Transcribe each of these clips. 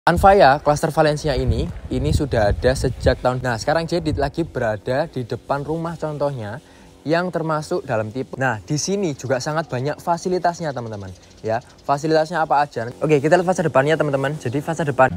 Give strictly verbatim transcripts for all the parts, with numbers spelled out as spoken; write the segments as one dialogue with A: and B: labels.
A: Anfaya Cluster Valencia ini, ini sudah ada sejak tahun. Nah, sekarang Jedit lagi berada di depan rumah contohnya yang termasuk dalam tipe. Nah, di sini juga sangat banyak fasilitasnya teman-teman. Ya, fasilitasnya apa aja? Oke, kita lihat fasa depannya teman-teman. Jadi fasa depan.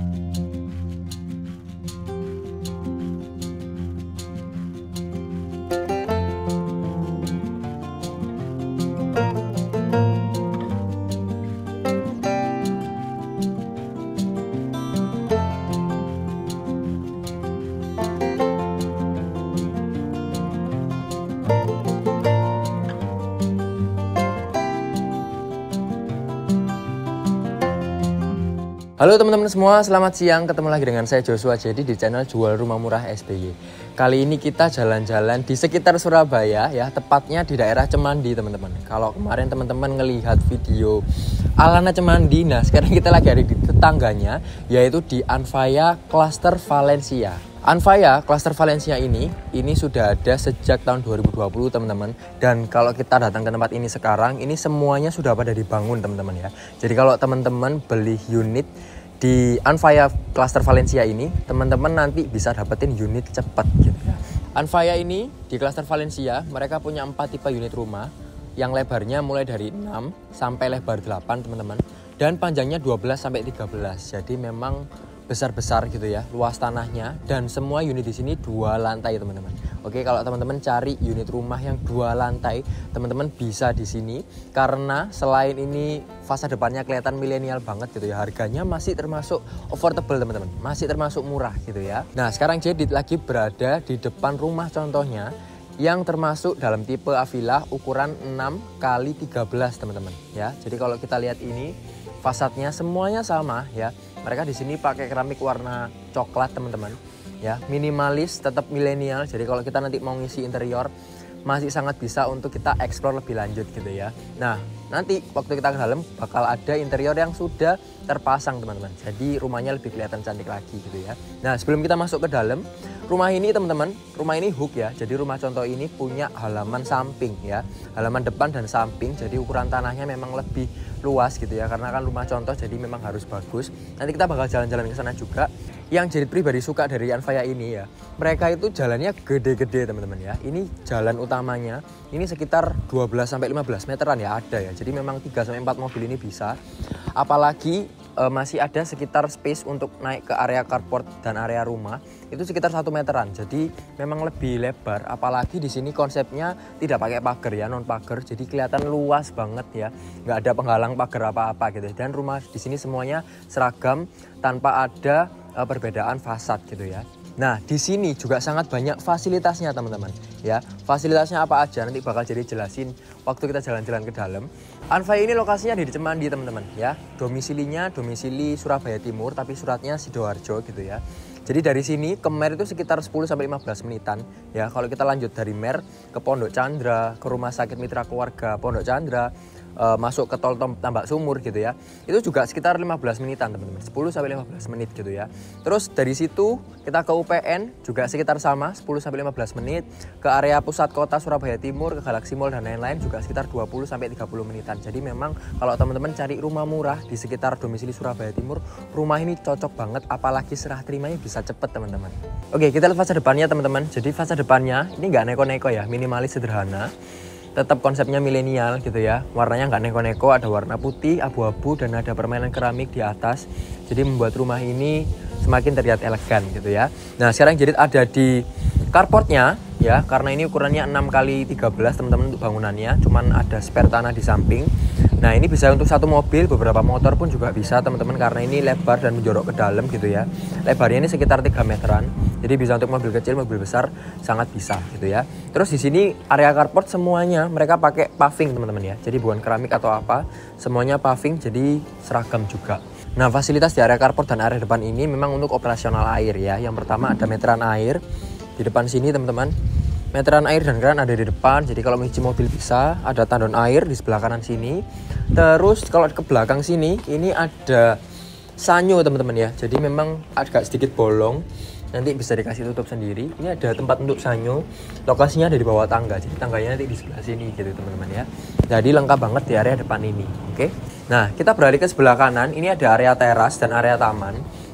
A: Halo teman-teman semua, selamat siang. Ketemu lagi dengan saya Joshua Jadi di channel Jual Rumah Murah S B Y. Kali ini kita jalan-jalan di sekitar Surabaya ya, tepatnya di daerah Cemandi teman-teman. Kalau kemarin teman-teman ngelihat video Alana Cemandi, nah sekarang kita lagi ada di tetangganya, yaitu di Anfaya Cluster Valencia. Anfaya Cluster Valencia ini, ini sudah ada sejak tahun dua ribu dua puluh teman-teman. Dan kalau kita datang ke tempat ini sekarang, ini semuanya sudah pada dibangun teman-teman ya. Jadi kalau teman-teman beli unit di Anfaya Cluster Valencia ini, teman-teman nanti bisa dapetin unit cepat gitu ya. Anfaya ini di Cluster Valencia, mereka punya empat tipe unit rumah yang lebarnya mulai dari enam sampai lebar delapan teman-teman. Dan panjangnya dua belas sampai tiga belas. Jadi memang besar-besar gitu ya, luas tanahnya, dan semua unit di sini dua lantai teman-teman. Oke, kalau teman-teman cari unit rumah yang dua lantai, teman-teman bisa di sini karena selain ini fasa depannya kelihatan milenial banget gitu ya, harganya masih termasuk affordable teman-teman, masih termasuk murah gitu ya. Nah, sekarang Jedit lagi berada di depan rumah contohnya yang termasuk dalam tipe A-Villa ukuran enam kali tiga belas teman-teman ya. Jadi kalau kita lihat ini fasadnya semuanya sama ya. Mereka di sini pakai keramik warna coklat teman-teman ya, minimalis, tetap milenial. Jadi kalau kita nanti mau ngisi interior masih sangat bisa untuk kita explore lebih lanjut gitu ya. Nah, nanti waktu kita ke dalam bakal ada interior yang sudah terpasang teman-teman. Jadi rumahnya lebih kelihatan cantik lagi gitu ya. Nah, sebelum kita masuk ke dalam rumah ini teman-teman, rumah ini hook ya. Jadi rumah contoh ini punya halaman samping ya, halaman depan dan samping. Jadi ukuran tanahnya memang lebih luas gitu ya, karena kan rumah contoh jadi memang harus bagus. Nanti kita bakal jalan-jalan ke sana juga. Yang Jedit pribadi suka dari Anfaya ini ya, mereka itu jalannya gede-gede teman-teman ya. Ini jalan utamanya ini sekitar dua belas sampai lima belas meteran ya ada ya. Jadi memang tiga sampai empat mobil ini bisa. Apalagi e, masih ada sekitar space untuk naik ke area carport dan area rumah itu sekitar satu meteran. Jadi memang lebih lebar. Apalagi di sini konsepnya tidak pakai pagar ya, non pagar. Jadi kelihatan luas banget ya. Nggak ada penghalang pagar apa-apa gitu. Dan rumah di sini semuanya seragam tanpa ada e, perbedaan fasad gitu ya. Nah, di sini juga sangat banyak fasilitasnya teman-teman ya. Fasilitasnya apa aja nanti bakal jadi jelasin waktu kita jalan-jalan ke dalam. Anfaya ini lokasinya di Cemandi teman-teman ya. Domisilinya domisili Surabaya Timur tapi suratnya Sidoarjo gitu ya. Jadi dari sini ke Mer itu sekitar sepuluh sampai lima belas menitan ya. Kalau kita lanjut dari Mer ke Pondok Chandra, ke Rumah Sakit Mitra Keluarga Pondok Chandra, e, masuk ke Tol Tambak Sumur gitu ya. Itu juga sekitar lima belas menitan teman-teman, sepuluh sampai lima belas menit gitu ya. Terus dari situ kita ke U P N juga sekitar sama, sepuluh sampai lima belas menit. Ke area pusat kota Surabaya Timur, ke Galaxy Mall dan lain-lain juga sekitar dua puluh sampai tiga puluh menitan. Jadi memang kalau teman-teman cari rumah murah di sekitar domisili Surabaya Timur, rumah ini cocok banget, apalagi serah terimanya bisa cepet teman-teman. Oke, kita lihat fasa depannya teman-teman. Jadi fasa depannya ini nggak neko-neko ya, minimalis, sederhana. Tetap konsepnya milenial gitu ya. Warnanya nggak neko-neko, ada warna putih, abu-abu, dan ada permainan keramik di atas. Jadi membuat rumah ini semakin terlihat elegan gitu ya. Nah, sekarang Jedit ada di carportnya ya, karena ini ukurannya enam kali tiga belas teman-teman untuk bangunannya. Cuman ada spare tanah di samping. Nah, ini bisa untuk satu mobil, beberapa motor pun juga bisa teman-teman, karena ini lebar dan menjorok ke dalam gitu ya. Lebarnya ini sekitar tiga meteran. Jadi bisa untuk mobil kecil, mobil besar sangat bisa gitu ya. Terus di sini area carport semuanya mereka pakai paving teman-teman ya. Jadi bukan keramik atau apa, semuanya paving, jadi seragam juga. Nah, fasilitas di area carport dan area depan ini memang untuk operasional air ya. Yang pertama ada meteran air di depan sini teman-teman. Meteran air dan keran ada di depan, jadi kalau mencuci mobil bisa. Ada tandon air di sebelah kanan sini. Terus kalau ke belakang sini, ini ada sanyo teman-teman ya. Jadi memang agak sedikit bolong, nanti bisa dikasih tutup sendiri. Ini ada tempat untuk sanyo, lokasinya ada di bawah tangga. Jadi tangganya nanti di sebelah sini gitu teman-teman ya. Jadi lengkap banget di area depan ini, oke. Nah, kita beralih ke sebelah kanan, ini ada area teras dan area taman.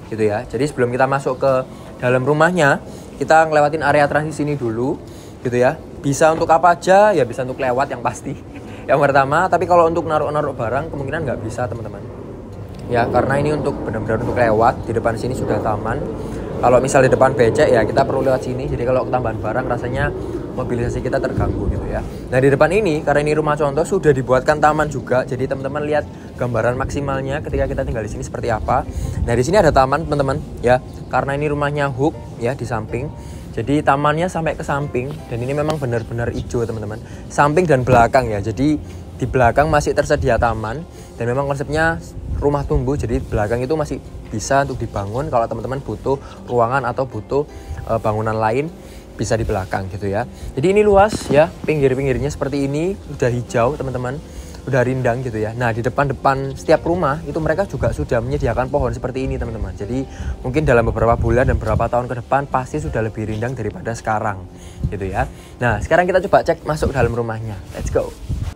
A: gitu ya. Jadi sebelum kita masuk ke dalam rumahnya, kita ngelewatin area transisi ini dulu gitu ya. Bisa untuk apa aja? Ya bisa untuk lewat yang pasti. Yang pertama, tapi kalau untuk naruh-naruh barang kemungkinan nggak bisa teman-teman. Ya karena ini untuk benar-benar untuk lewat. Di depan sini sudah taman. Kalau misal di depan becek ya kita perlu lewat sini. Jadi kalau ketambahan barang rasanya mobilisasi kita terganggu gitu ya. Nah di depan ini karena ini rumah contoh sudah dibuatkan taman juga. Jadi teman-teman lihat gambaran maksimalnya ketika kita tinggal di sini seperti apa. Nah di sini ada taman teman-teman ya. Karena ini rumahnya hook ya di samping. Jadi tamannya sampai ke samping dan ini memang benar-benar hijau teman-teman. Samping dan belakang ya. Jadi di belakang masih tersedia taman dan memang konsepnya rumah tumbuh. Jadi belakang itu masih bisa untuk dibangun kalau teman-teman butuh ruangan atau butuh e, bangunan lain bisa di belakang gitu ya. Jadi ini luas ya, pinggir-pinggirnya seperti ini udah hijau teman-teman, udah rindang gitu ya. Nah di depan-depan setiap rumah itu mereka juga sudah menyediakan pohon seperti ini teman-teman. Jadi mungkin dalam beberapa bulan dan beberapa tahun ke depan pasti sudah lebih rindang daripada sekarang gitu ya. Nah sekarang kita coba cek masuk dalam rumahnya, let's go.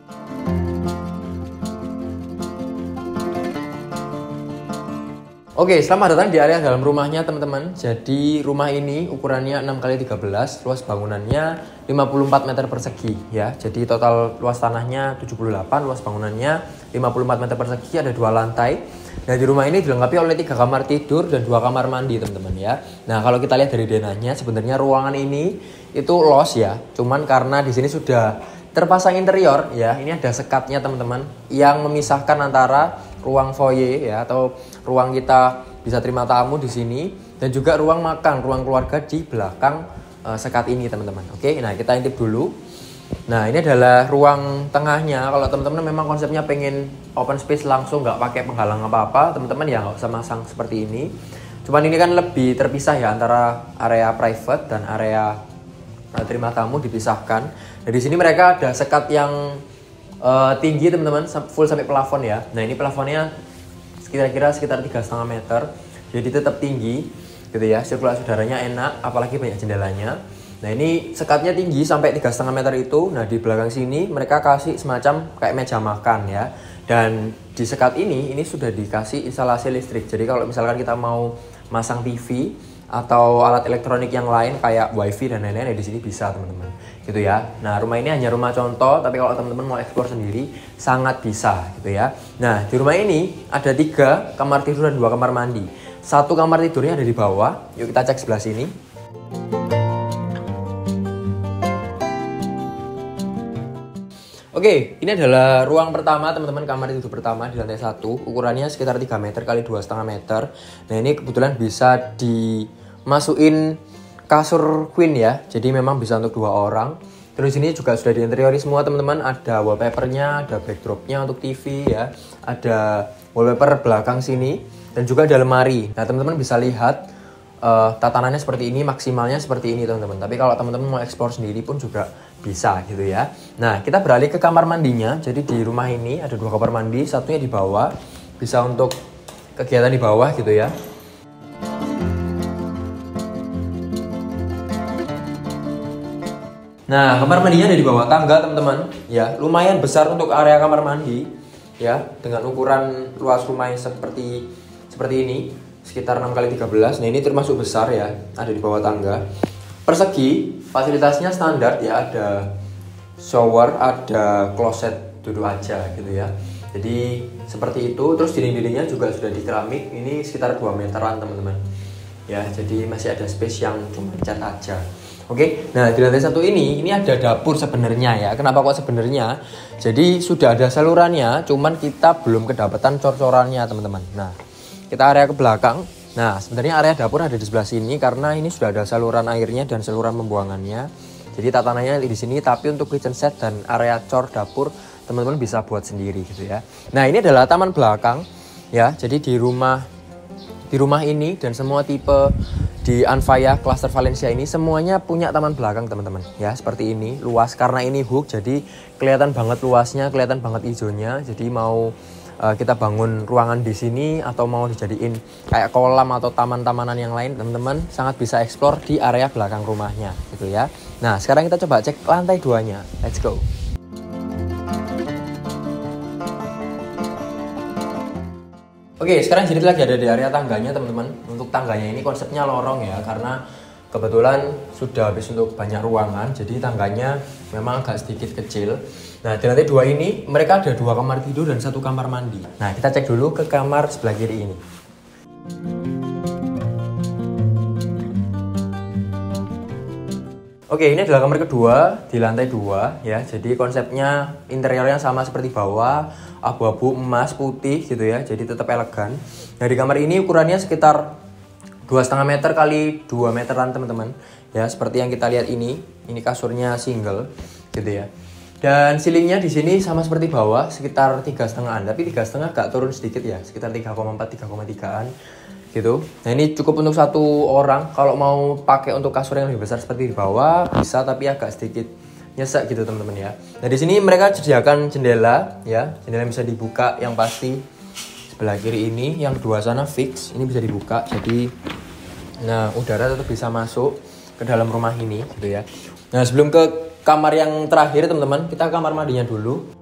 A: Oke, selamat datang di area dalam rumahnya teman-teman. Jadi rumah ini ukurannya enam kali tiga belas, luas bangunannya lima puluh empat meter persegi ya. Jadi total luas tanahnya tujuh puluh delapan, luas bangunannya lima puluh empat meter persegi, ada dua lantai. Nah di rumah ini dilengkapi oleh tiga kamar tidur dan dua kamar mandi teman-teman ya. Nah kalau kita lihat dari denahnya sebenarnya ruangan ini itu los ya. Cuman karena di sini sudah terpasang interior ya, ini ada sekatnya teman-teman yang memisahkan antara ruang foyer ya atau ruang kita bisa terima tamu di sini dan juga ruang makan, ruang keluarga di belakang uh, sekat ini teman-teman. Oke, nah kita intip dulu. Nah ini adalah ruang tengahnya. Kalau teman-teman memang konsepnya pengen open space langsung nggak pakai penghalang apa-apa, teman-teman ya nggak usah masang seperti ini. Cuman ini kan lebih terpisah ya antara area private dan area uh, terima tamu dipisahkan. Nah di sini mereka ada sekat yang Uh, tinggi teman-teman, full sampai plafon ya. Nah ini plafonnya kira-kira sekitar tiga koma lima meter, jadi tetap tinggi gitu ya. Sirkulasi udaranya enak, apalagi banyak jendelanya. Nah ini sekatnya tinggi sampai tiga koma lima meter itu. Nah di belakang sini mereka kasih semacam kayak meja makan ya. Dan di sekat ini ini sudah dikasih instalasi listrik. Jadi kalau misalkan kita mau masang T V atau alat elektronik yang lain kayak wifi dan lain-lain ya di sini bisa teman-teman gitu ya. Nah rumah ini hanya rumah contoh, tapi kalau teman-teman mau eksplor sendiri sangat bisa gitu ya. Nah di rumah ini ada tiga kamar tidur dan dua kamar mandi. Satu kamar tidurnya ada di bawah, yuk kita cek sebelah sini. Oke, ini adalah ruang pertama teman-teman, kamar tidur pertama di lantai satu, ukurannya sekitar tiga meter kali dua koma lima meter. Nah ini kebetulan bisa dimasukin kasur queen ya, jadi memang bisa untuk dua orang. Terus ini juga sudah diinteriori semua teman-teman, ada wallpapernya, ada backdropnya untuk T V ya, ada wallpaper belakang sini, dan juga ada lemari. Nah teman-teman bisa lihat uh, tatanannya seperti ini, maksimalnya seperti ini teman-teman. Tapi kalau teman-teman mau explore sendiri pun juga bisa gitu ya. Nah kita beralih ke kamar mandinya. Jadi di rumah ini ada dua kamar mandi, satunya di bawah, bisa untuk kegiatan di bawah gitu ya. Nah kamar mandinya ada di bawah tangga teman-teman ya, lumayan besar untuk area kamar mandi ya, dengan ukuran luas rumahnya seperti seperti ini, sekitar enam kali tiga belas. Nah ini termasuk besar ya, ada di bawah tangga. Persegi, fasilitasnya standar ya, ada shower, ada kloset duduk aja gitu ya. Jadi seperti itu. Terus dinding-dindingnya juga sudah di keramik, ini sekitar dua meteran teman-teman ya, jadi masih ada space yang cuma cat aja. Oke, nah di lantai satu ini, ini ada dapur sebenarnya ya. Kenapa kok sebenarnya? Jadi sudah ada salurannya, cuman kita belum kedapatan cor-corannya teman-teman. Nah kita area ke belakang. Nah sebenarnya area dapur ada di sebelah sini karena ini sudah ada saluran airnya dan saluran pembuangannya. Jadi tatanannya di sini, tapi untuk kitchen set dan area cor dapur teman-teman bisa buat sendiri gitu ya. Nah ini adalah taman belakang ya. Jadi di rumah di rumah ini dan semua tipe di Anfaya Cluster Valencia ini semuanya punya taman belakang teman-teman ya, seperti ini, luas karena ini hook, jadi kelihatan banget luasnya, kelihatan banget hijaunya. Jadi mau Uh, kita bangun ruangan di sini atau mau dijadiin kayak kolam atau taman-tamanan yang lain, teman-teman sangat bisa explore di area belakang rumahnya gitu ya. Nah sekarang kita coba cek lantai duanya, let's go. Oke, sekarang jadi lagi ada di area tangganya teman-teman. Untuk tangganya ini konsepnya lorong ya, karena kebetulan sudah habis untuk banyak ruangan, jadi tangganya memang agak sedikit kecil. Nah, di lantai dua ini mereka ada dua kamar tidur dan satu kamar mandi. Nah, kita cek dulu ke kamar sebelah kiri ini. Oke, ini adalah kamar kedua di lantai dua ya. Jadi konsepnya interiornya sama seperti bawah, abu-abu, emas, putih gitu ya. Jadi tetap elegan. Nah, di kamar ini ukurannya sekitar dua koma lima meter kali dua meteran teman-teman. Ya, seperti yang kita lihat ini. Ini kasurnya single gitu ya. Dan ceilingnya di sini sama seperti bawah, sekitar tiga setengahan. Tapi tiga setengah agak turun sedikit ya, sekitar tiga koma empat, tiga koma tigaan gitu. Nah, ini cukup untuk satu orang. Kalau mau pakai untuk kasur yang lebih besar seperti di bawah bisa, tapi agak sedikit nyesek gitu teman-teman ya. Nah, di sini mereka sediakan jendela ya, jendela yang bisa dibuka yang pasti sebelah kiri ini, yang dua sana fix, ini bisa dibuka. Jadi, nah udara tetap bisa masuk ke dalam rumah ini gitu ya. Nah, sebelum ke kamar yang terakhir teman-teman, kita ke kamar mandinya dulu.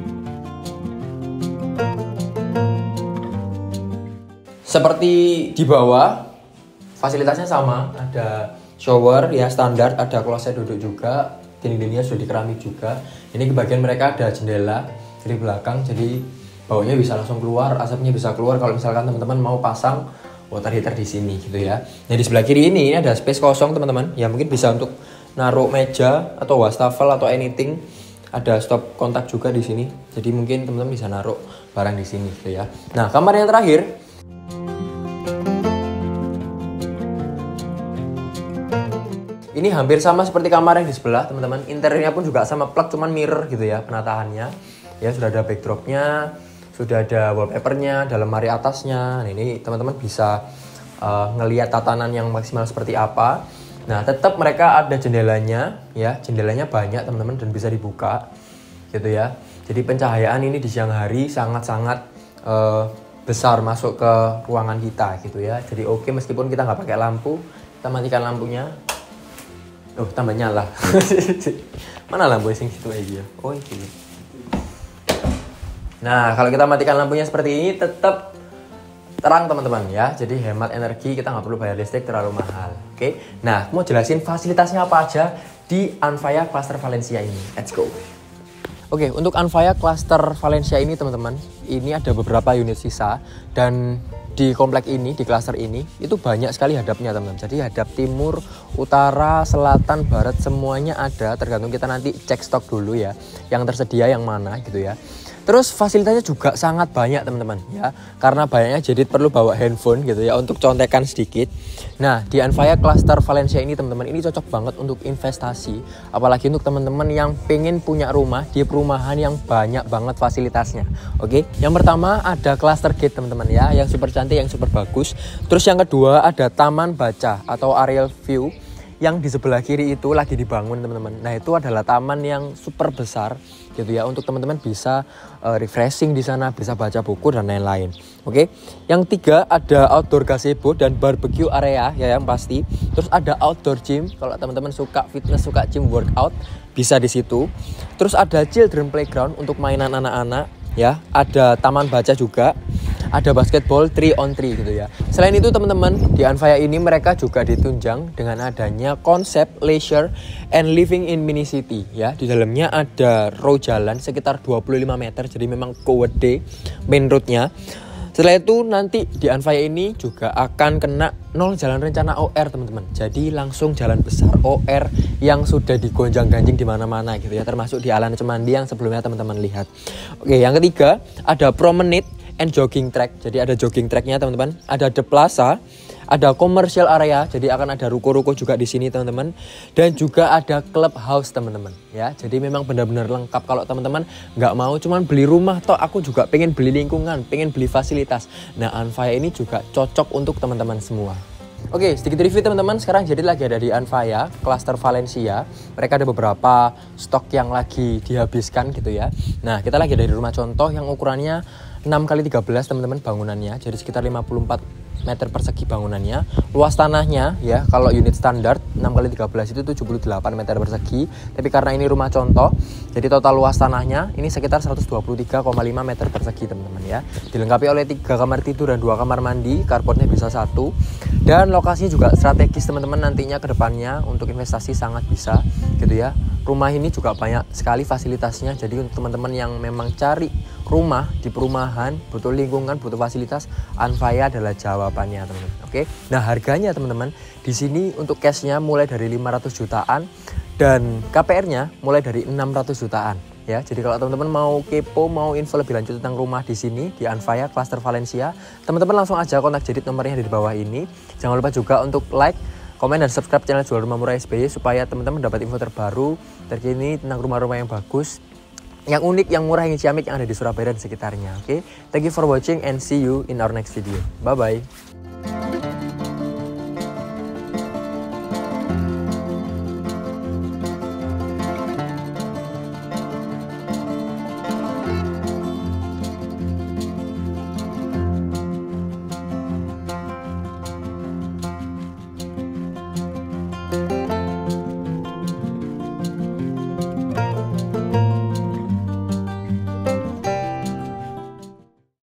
A: Seperti di bawah, fasilitasnya sama, ada shower ya standar, ada kloset duduk juga, dinding-dindingnya sudah dikeramik juga. Ini ke bagian mereka ada jendela dari belakang, jadi baunya bisa langsung keluar, asapnya bisa keluar kalau misalkan teman-teman mau pasang water heater di sini gitu ya. Nah, di sebelah kiri ini, ini ada space kosong teman-teman, ya mungkin bisa untuk naruh meja atau wastafel atau anything. Ada stop kontak juga di sini, jadi mungkin teman-teman bisa naruh barang di sini gitu ya. Nah, kamar yang terakhir. Ini hampir sama seperti kamar yang di sebelah teman-teman. Interiornya pun juga sama, plug cuman mirror gitu ya penataannya. Ya, sudah ada backdropnya, sudah ada wallpapernya, dalam lemari atasnya. Nah, ini teman-teman bisa uh, ngelihat tatanan yang maksimal seperti apa. Nah, tetap mereka ada jendelanya ya, jendelanya banyak teman-teman dan bisa dibuka gitu ya. Jadi pencahayaan ini di siang hari sangat-sangat uh, besar masuk ke ruangan kita gitu ya. Jadi oke, meskipun kita nggak pakai lampu, kita matikan lampunya. Oh, tambah nyala. Mana lampu sing gitu aja? Oh, ini. Nah, kalau kita matikan lampunya seperti ini tetap terang teman-teman ya. Jadi hemat energi, kita nggak perlu bayar listrik terlalu mahal. Oke. Nah, mau jelasin fasilitasnya apa aja di Anfaya Cluster Valencia ini. Let's go. Oke, untuk Anfaya Cluster Valencia ini teman-teman, ini ada beberapa unit sisa dan di komplek ini, di klaster ini, itu banyak sekali hadapnya teman-teman. Jadi hadap timur, utara, selatan, barat, semuanya ada. Tergantung kita nanti cek stok dulu ya, yang tersedia yang mana gitu ya. Terus fasilitasnya juga sangat banyak teman-teman ya. Karena banyaknya jadi perlu bawa handphone gitu ya untuk contekan sedikit. Nah, di Anfaya Cluster Valencia ini teman-teman, ini cocok banget untuk investasi. Apalagi untuk teman-teman yang pengen punya rumah di perumahan yang banyak banget fasilitasnya. Oke, yang pertama ada cluster gate teman-teman ya, yang super cantik, yang super bagus. Terus yang kedua ada taman baca atau aerial view yang di sebelah kiri itu lagi dibangun teman-teman. Nah, itu adalah taman yang super besar gitu ya, untuk teman-teman bisa uh, refreshing di sana, bisa baca buku dan lain-lain. Oke. Yang tiga ada outdoor gazebo dan barbecue area ya yang pasti. Terus ada outdoor gym, kalau teman-teman suka fitness, suka gym workout bisa di situ. Terus ada children playground untuk mainan anak-anak ya. Ada taman baca juga. Ada basketball three on three gitu ya. Selain itu teman-teman, di Anfaya ini mereka juga ditunjang dengan adanya konsep leisure and living in mini city ya. Di dalamnya ada row jalan sekitar dua puluh lima meter, jadi memang gede main roadnya. Setelah itu nanti di Anfaya ini juga akan kena nol jalan rencana O R teman-teman. Jadi langsung jalan besar O R yang sudah digonjang-ganjing di mana-mana gitu ya, termasuk di Alan Cemandi yang sebelumnya teman-teman lihat. Oke, yang ketiga ada promenade and jogging track. Jadi ada jogging tracknya teman-teman. Ada The Plaza, ada commercial area. Jadi akan ada ruko-ruko juga di sini teman-teman. Dan juga ada clubhouse teman-teman. Ya, jadi memang benar-benar lengkap. Kalau teman-teman nggak mau cuman beli rumah, toh aku juga pengen beli lingkungan, pengen beli fasilitas. Nah, Anfaya ini juga cocok untuk teman-teman semua. Oke, sedikit review teman-teman. Sekarang jadi lagi ada di Anfaya Cluster Valencia. Mereka ada beberapa stok yang lagi dihabiskan gitu ya. Nah, kita lagi ada di rumah contoh yang ukurannya enam kali tiga belas teman-teman bangunannya. Jadi sekitar lima puluh empat meter persegi bangunannya. Luas tanahnya ya kalau unit standar enam kali tiga belas itu tujuh puluh delapan meter persegi. Tapi karena ini rumah contoh, jadi total luas tanahnya ini sekitar seratus dua puluh tiga koma lima meter persegi teman-teman ya. Dilengkapi oleh tiga kamar tidur dan dua kamar mandi, carportnya bisa satu. Dan lokasinya juga strategis teman-teman, nantinya ke depannya untuk investasi sangat bisa gitu ya. Rumah ini juga banyak sekali fasilitasnya. Jadi untuk teman-teman yang memang cari rumah di perumahan, butuh lingkungan, butuh fasilitas, Anfaya adalah jawabannya teman-teman. Oke. Nah, harganya teman-teman di sini untuk cashnya mulai dari lima ratus jutaan dan K P R-nya mulai dari enam ratus jutaan. Ya, jadi kalau teman-teman mau kepo, mau info lebih lanjut tentang rumah di sini di Anfaya Cluster Valencia, teman-teman langsung aja kontak Jedit, nomornya ada di bawah ini. Jangan lupa juga untuk like, komen dan subscribe channel Jual Rumah Murah S B Y supaya teman-teman dapat info terbaru terkini tentang rumah-rumah yang bagus, yang unik, yang murah, yang ciamik yang ada di Surabaya dan sekitarnya. Oke, okay? Thank you for watching and see you in our next video. Bye bye.